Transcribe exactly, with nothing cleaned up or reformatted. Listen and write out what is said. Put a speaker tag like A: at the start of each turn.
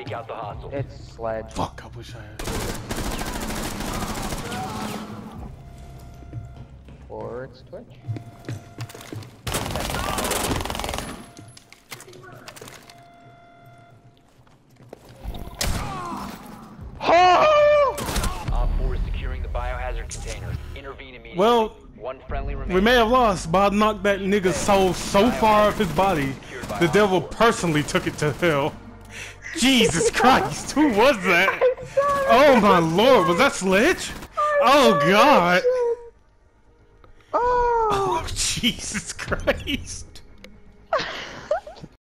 A: Take out the hostile.
B: It's sledge.
C: Fuck, I wish I had.
B: Or it's Twitch.
A: Op four is securing the biohazard container. Intervene immediately.
C: Well,
A: one friendly remaining.
C: we may have lost, but I knocked that nigga's soul so far off his body, the devil personally took it to hell. Jesus Christ, who was that? Oh my lord, was that Sledge? Oh god. Oh Jesus Christ.